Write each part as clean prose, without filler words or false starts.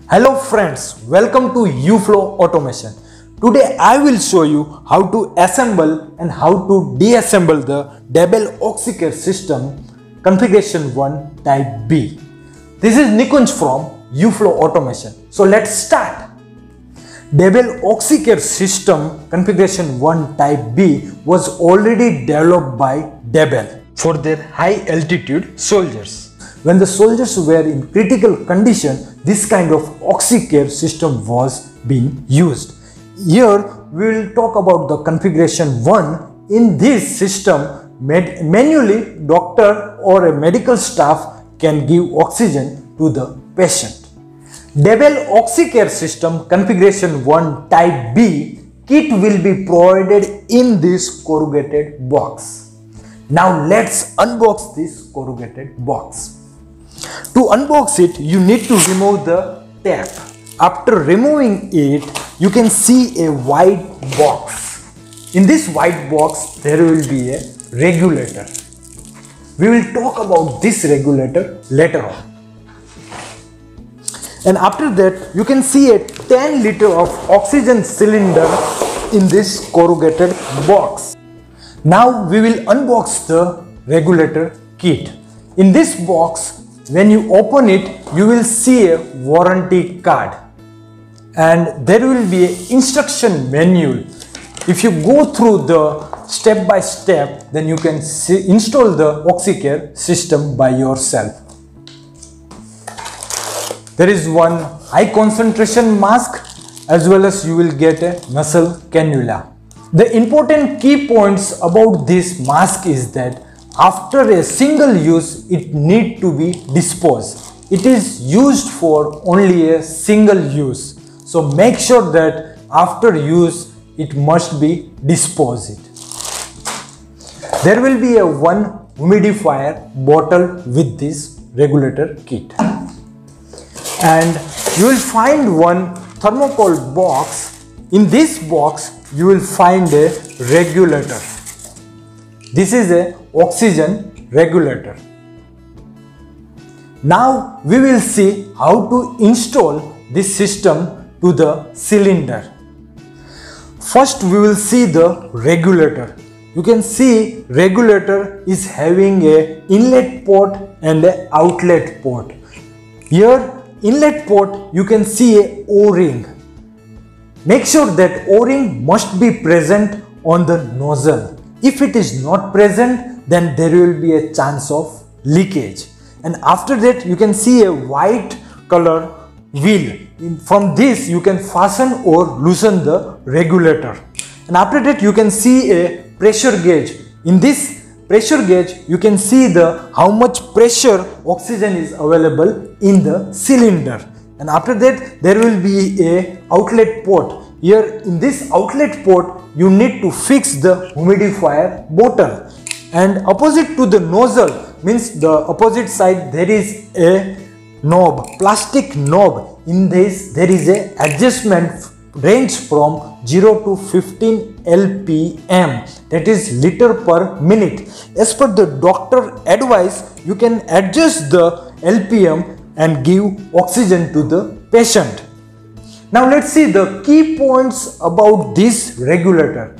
Hello friends, welcome to UFlow Automation. Today I will show you how to assemble and how to deassemble the Debel OxyCare system configuration 1 type B. This is Nikunj from UFlow Automation. So let's start. Debel OxyCare system configuration 1 type B was already developed by Debel for their high altitude soldiers. When the soldiers were in critical condition, this kind of OxyCare system was being used. Here we will talk about the configuration 1. In this system, manually doctor or a medical staff can give oxygen to the patient. Debel OxyCare system configuration 1 type B kit will be provided in this corrugated box. Now let's unbox this corrugated box. To unbox it, you need to remove the tap. After removing it, you can see a white box. In this white box, there will be a regulator. We will talk about this regulator later on. And after that, you can see a 10 liter of oxygen cylinder in this corrugated box. Now we will unbox the regulator kit. In this box, when you open it, you will see a warranty card and there will be an instruction manual. If you go through the step by step, then you can install the OxyCare system by yourself. There is one high concentration mask as well as you will get a nasal cannula. The important key points about this mask is that after a single use, it need to be disposed. It is used for only a single use. So make sure that after use, it must be disposed. There will be a one humidifier bottle with this regulator kit. And you will find one thermocol box. In this box, you will find a regulator. This is a oxygen regulator. Now we will see how to install this system to the cylinder. First we will see the regulator. You can see regulator is having a inlet port and an outlet port. Here inlet port you can see a O-ring. Make sure that O-ring must be present on the nozzle. If it is not present, then there will be a chance of leakage. And after that, you can see a white color wheel. From this, you can fasten or loosen the regulator. And after that, you can see a pressure gauge. In this pressure gauge, you can see how much pressure oxygen is available in the cylinder. And after that, there will be a outlet port. Here in this outlet port, you need to fix the humidifier bottle, and opposite to the nozzle means the opposite side there is a knob, plastic knob. In this there is a adjustment range from 0 to 15 LPM, that is liter per minute. As per the doctor advice, you can adjust the LPM and give oxygen to the patient. Now let's see the key points about this regulator.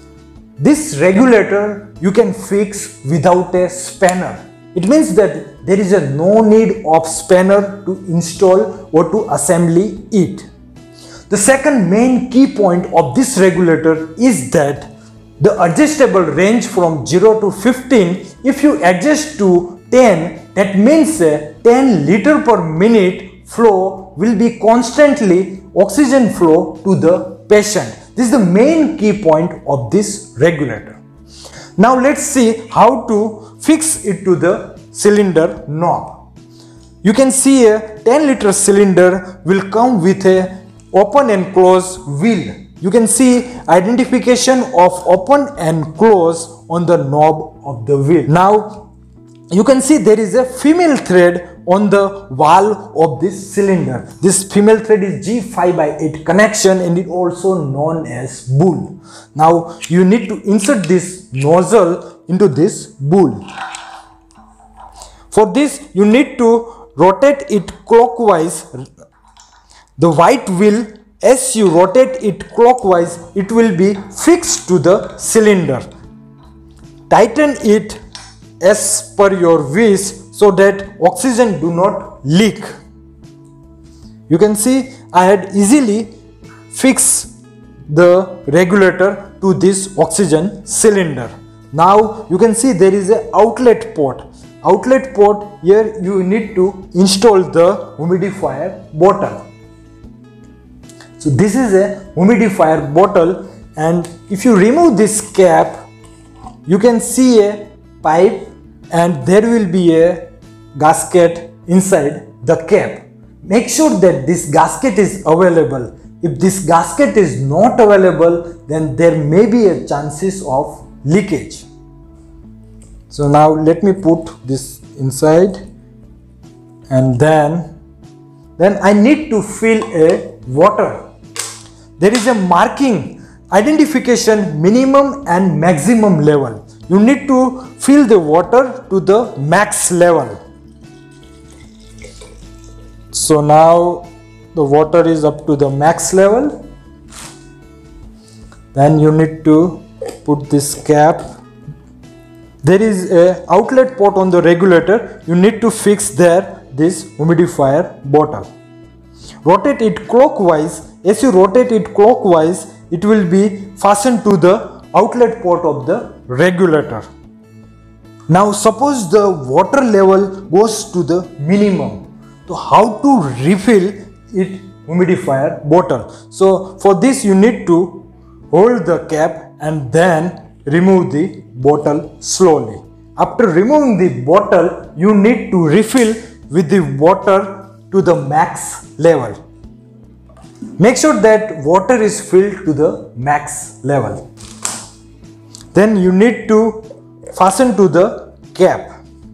This regulator you can fix without a spanner. It means that there is no need of spanner to install or to assembly it. The second main key point of this regulator is that the adjustable range from 0 to 15, if you adjust to 10, that means 10 liter per minute flow will be constantly oxygen flow to the patient. This is the main key point of this regulator. Now let's see how to fix it to the cylinder knob. You can see a 10 liter cylinder will come with a open and close wheel. You can see identification of open and close on the knob of the wheel. Now you can see there is a female thread on the valve of this cylinder. This female thread is G5/8 connection and it also known as bowl. Now you need to insert this nozzle into this bowl. For this you need to rotate it clockwise The white wheel, as you rotate it clockwise, it will be fixed to the cylinder. Tighten it as per your wish so that oxygen do not leak. You can see I had easily fixed the regulator to this oxygen cylinder. Now you can see there is an outlet port. Outlet port, here you need to install the humidifier bottle. So this is a humidifier bottle, and if you remove this cap, you can see a pipe and there will be a gasket inside the cap. Make sure that this gasket is available. If this gasket is not available, then there may be a chances of leakage. So now let me put this inside, and then I need to fill a water. There is a marking, identification, minimum and maximum level. You need to fill the water to the max level. So now the water is up to the max level. Then you need to put this cap. There is a outlet port on the regulator. You need to fix there this humidifier bottle. Rotate it clockwise. As you rotate it clockwise, it will be fastened to the outlet port of the regulator. Now suppose the water level goes to the minimum. So how to refill it humidifier bottle? So for this you need to hold the cap and then remove the bottle slowly. After removing the bottle, you need to refill with the water to the max level. Make sure that water is filled to the max level. Then you need to fasten to the cap.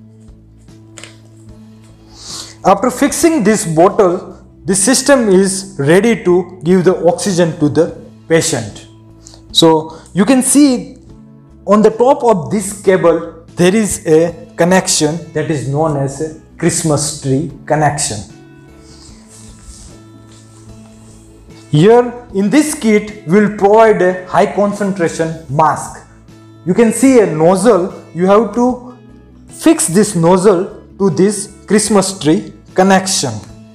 After fixing this bottle, the system is ready to give the oxygen to the patient. So you can see on the top of this cable there is a connection that is known as a Christmas tree connection. Here in this kit we will provide a high concentration mask. You can see a nozzle. You have to fix this nozzle to this Christmas tree connection.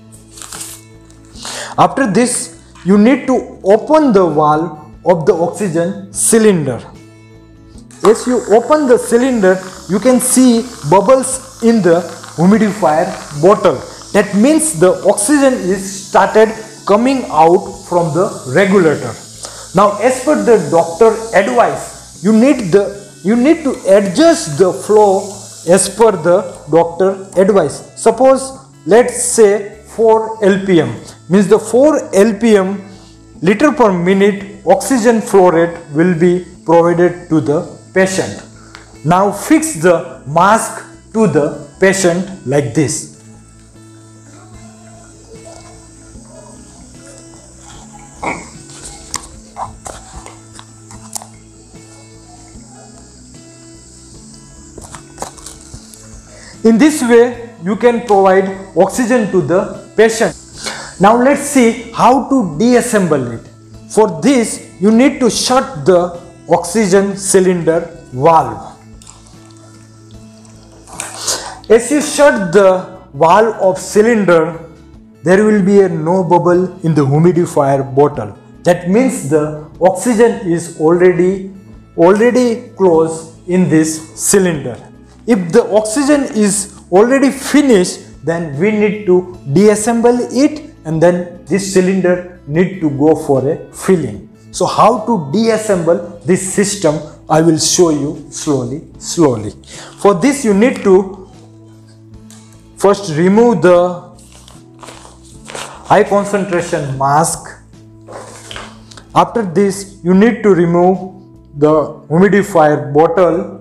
After this, you need to open the valve of the oxygen cylinder. As you open the cylinder, you can see bubbles in the humidifier bottle. That means the oxygen is started coming out from the regulator. Now as per the doctor advice, you need to adjust the flow as per the doctor advice. Suppose let's say 4 LPM, means the 4 LPM liter per minute oxygen flow rate will be provided to the patient. Now fix the mask to the patient like this. In this way, you can provide oxygen to the patient. Now let's see how to deassemble it. For this, you need to shut the oxygen cylinder valve. As you shut the valve of cylinder, there will be no bubble in the humidifier bottle. That means the oxygen is already closed in this cylinder. If the oxygen is already finished, then we need to deassemble it, and then this cylinder need to go for a filling. So how to deassemble this system, I will show you slowly. For this you need to first remove the high concentration mask. After this you need to remove the humidifier bottle,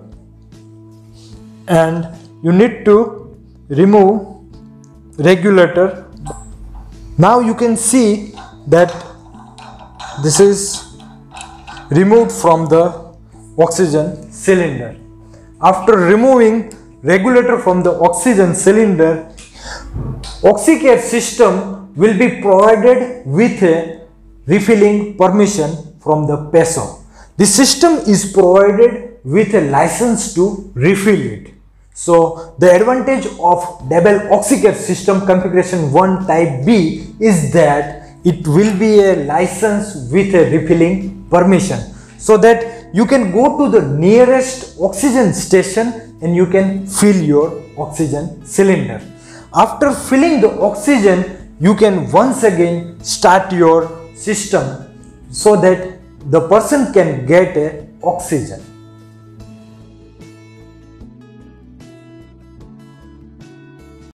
and you need to remove regulator. Now you can see that this is removed from the oxygen cylinder. After removing regulator from the oxygen cylinder, Oxycare system will be provided with a refilling permission from the PESO. The system is provided with a license to refill it. So the advantage of double oxycare system configuration 1 type B is that it will be a license with a refilling permission, so that you can go to the nearest oxygen station and you can fill your oxygen cylinder. After filling the oxygen, you can once again start your system so that the person can get a oxygen.